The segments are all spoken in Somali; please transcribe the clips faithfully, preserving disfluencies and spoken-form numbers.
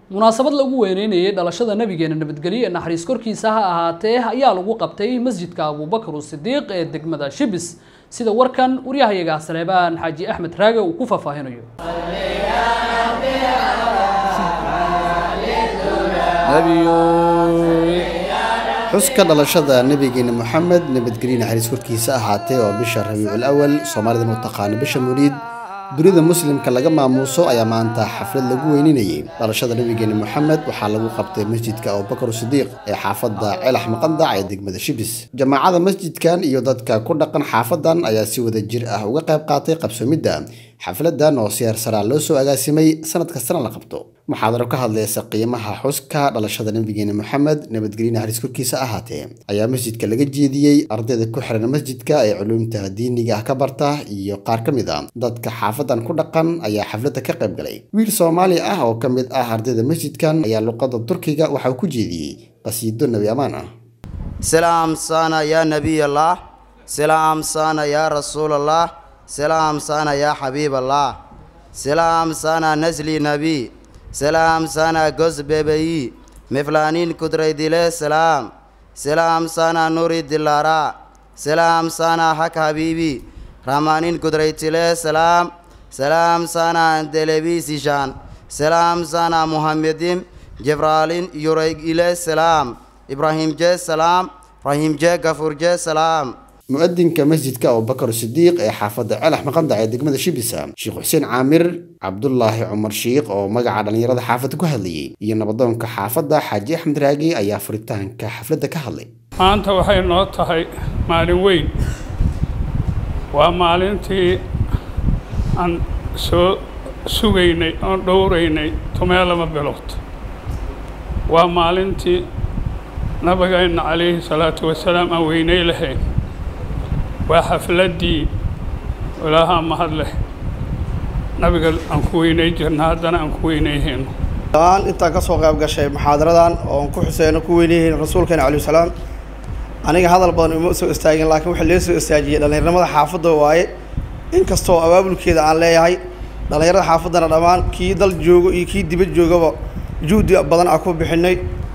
munaasabad lagu weyneynayay dhalashada nabigeena nabadgelyo ee naxariis korkiisa ha ahaatee ayaa lagu qabtay masjidka Abubakar Sidiiq ee degmada Shibis sida warkan wariyahayaga Saleebaan Xaaji Axmed Raage uu ku faahfaahinayo xuska dhalashada nabigeena Muhammad nabadgelyo naxariis korkiisa ahaatee oo bisha Rabiicul Awwal Soomaalida u taqaan bisha Mawlid dunida muslimka laga maamuuso ayaa maanta xaflad lagu weyninayay dhalashada nabigeena Muhammad waxa lagu qabtay masjidka Abubakar Sidiiq ee xaafadda Celax Maqandac ee degmada Shibis jamaacada masjidkan iyo dadka ku dhaqan xaafadan ayaa si wada jir ah uga qayb qaatay qabsoomida xafladan oo si heersara loo soo agaasimay sanad kasta la qabto muxaadaro ka hadlaysa qiimaha xuska dhalashada nabigeena Muhammad nabadgelyo naxariis korkiisa ahaatee ayaa masjidka laga jeediyay ardayda ku xiran masjidka ay culuumta diiniga ah ka barta iyo qaar kamid ah dadka xaafadan ku dhaqan ayaa xafladda ka qayb galay wiil Soomaali ah oo kamid ah ardayda masjidkan ayaa luqadda Turkiga waxa uu ku jeediyay qasiido nabi amaan ah salaam sana ya nabi allah salaam sana ya rasul allah سلام سانا يا حبيب الله سلام سانا نزلي نبي سلام سانا جوز بيبي مفلانين كدري ديله سلام سلام سانا نوري دلارا سلام سانا حق حبيبي رحمانين كدري تله سلام سلام سانا دلبي سيشان سلام سانا محمدين جبرالين يوريك إلى سلام إبراهيم جي سلام إبراهيم جي غفور جي سلام مؤذن كمسجد كأبوبكر الصديق حافظ علح مقندع دقمة شبيس شيخ حسين عامر عبد الله عمر شيخ أو مقعد يراد حافظ كهلي ينبضون كحافظ حاجي أحمد راجي أي فريتان كحفلة كهلي أنت وحي نقطة هاي مالين وين ومالينتي أن سو سويني أن دوريني تمالا ما بلوت ومالينتي نبغينا عليه الصلاة والسلام أويني لهين وحفلتي ولها مهله نبي أنكويني جرنا هذا أنكوينيهن. الآن أنت كسوق أبغى شيء محاضرة دان أو أنكو حسين كوينيه الرسول كان عليه السلام. أنا هذا البان مؤسس استاجين لكن وحليس استاجي لأن الرمضان حافظه واي إن كستو أبابل كذا على هاي لأن يرد حافظنا الأمان كي دل جوجو كي دبل جوجو جودي بدن أكو بحني.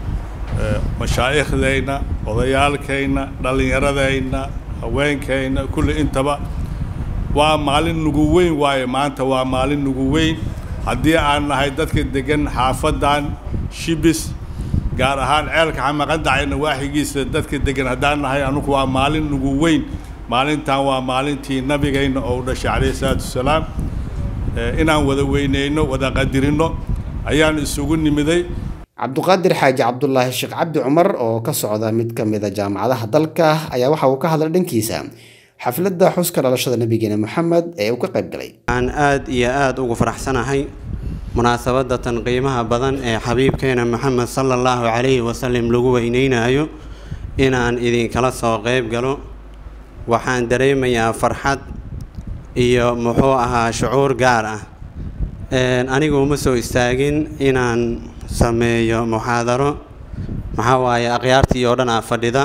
مشايخ ذينا وضيال كينا دل يرد ذينا وين كاين كل انتبه ومالين نجوين واي ما انت ومالين نجوين هدي عن هاي دتك دجن حافظان شبس قارهان عيلك عم قدعين واحد جيس دتك دجن هدان هاي انك ومالين نجوين مالين تا ومالين تي نبي جاين او دش عليه الصلاه والسلام ان ودا وينينو ودا قدرينو ايان isugu nimiday عبد القادر حاج عبد الله الشيخ عبد عمر أو كسعودة متكملة جامعة هدلكة أي واحد وكهذا الدنكيسة حفلة حسك على شذا نبينا محمد أي وكقب قلي عن آد يا آد وفرح سنة هاي مناسبة تنقيمها بدن حبيب كينا محمد صلى الله عليه وسلم لجوا إنينا أيو إن عن إذن كلا صاغب قالوا وحان دريم يا فرحات يا محوها شعور جارة أنا قوم سو استاجين إن عن sameeyo muxaadaro maxaa waaye aqyaartii oo dhan fadhida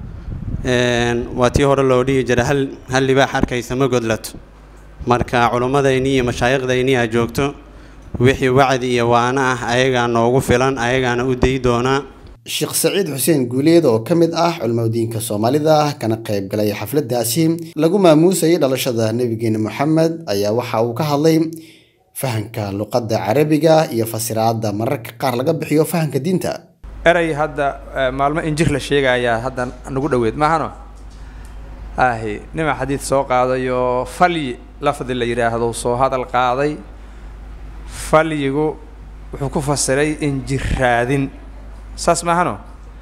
een waatii hore loo dhigi jiray hal hal libaax arkaysa ma godlato marka culimadayni iyo mashaayiqdayni ay joogto wixii wacdi iyo waana ah ayaga noogu filan ayagana u day doona Sheikh Saciid Xuseen Guuleed oo kamid ah culimadiinka Soomaalida kana qayb galay xafladaasi lagu maamuusay dhalashada nabigeena Muhammad ayaa waxa uu ka hadlay فهمك اللغة العربية يفسرها مرة قار لقى بحيو فهمك دينتا أري هذا معلومة إنجيل للشيء يا هذا نقول ويد ما هنو آهي نما حديث سوق هذا يو فلي لفظ اللي يراه هذا وصو هذا القاضي فلي يجو وحكوا فسري إنجيل هذين ساس ما هنو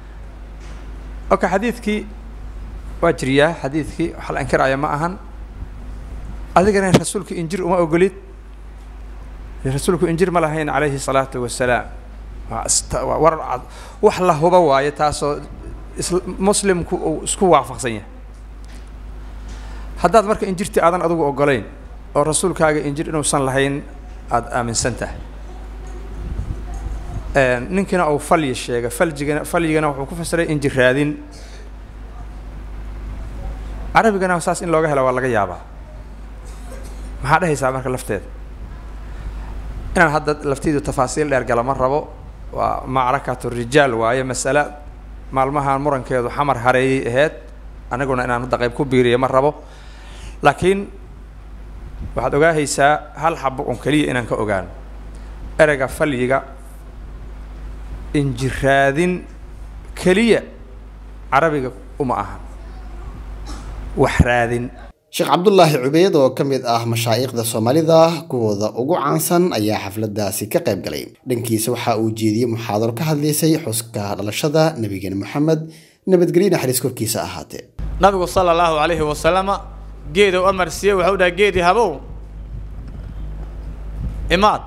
أوكي حديثك واجريا حديثك حل أنكر يا ما أهن هذا كان رسولك إنجيل وما أقولت رسولك إنجيل ملهين عليه الصلاة والسلام ورع وحلا هو بواية تاسو مسلم سكوا وافقسية هذا مرك إنجيل تأذن أدو أقولين الرسول كاج إنجيل إنه صن لهين أد من سنته نمكن أو فلي الشيء فلج فلي جنا وحكوا فسر إنجيل هذين عربي جنا أساس إن لوجه لا والله جيابه ما هذا هي سامر كلفتة أنا هذا لفتيد التفاصيل اللي أرجع مرة بو ومعركة الرجال وهي مسألة مالمها المرن كيدو حمر هري هاد أنا قلنا إن أنا دقيق كبيرة مرة بو لكن واحد أوجاه هيسا هل حب أنكلي إن أنك أوجان أرجع فليجا إنجرادين كلية عربي ومعها وحرادين sheekh cabdullaahi cubeyd oo ka mid ah mashaayikhda soomaalida kuwooda ugu caansan ayaa xafladaasi ka qayb galay dhankiisa waxa uu jeediyey muxaadaro ka hadlaysay xuska dhalashada nabigeena maxamed nabadgelyo naxariis korkiisa ahaatee nabigu sallallahu alayhi wa sallam geedo amar siiyay waxa uu dhahay geedi habow imaad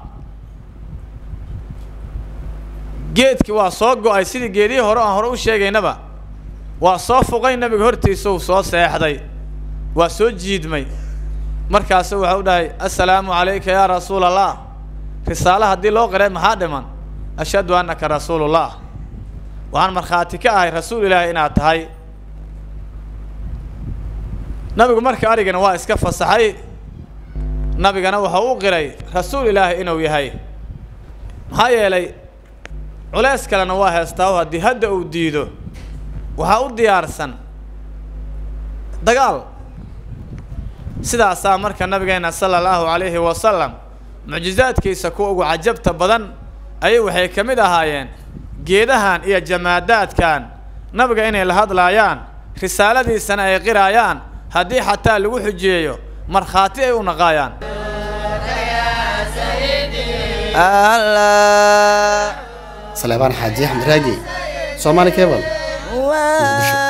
geedki waa soo go'ay sidii geedii hore aan hore u sheegaynaba waa soo fuqay nabiga hortiisa uu soo seexday waa soo jiidmay markaas waxa uu dhahay assalaamu alayka ya rasuulallah risaalaha hadii loo qiray maxaa dhiman ashhadu annaka rasuulullah waxaan markhaati ka ahay rasuul ilaahay inaad tahay nabigu marka arigana waa iska fasaxay nabigana waxa uu qiray rasuul ilaahay inuu yahay maxaa yeelay culays kalena waa heestaa haddii hadda uu diido waxa u diyaarsan dagaal sidaasaa marka nabigeena sallallahu alayhi wa sallam mucjizaadkiisa kuwa ugu cajabta badan ayay waxay ka mid ahaayeen geedahan iyo jamaadaadkan nabiga inay la hadlaayaan risaaladiisana ay qiraayaan haddii xataa lagu xujeeyo markhaati ay u naqaayaan سليمان حاجي أحمد راجي سومالي كيبل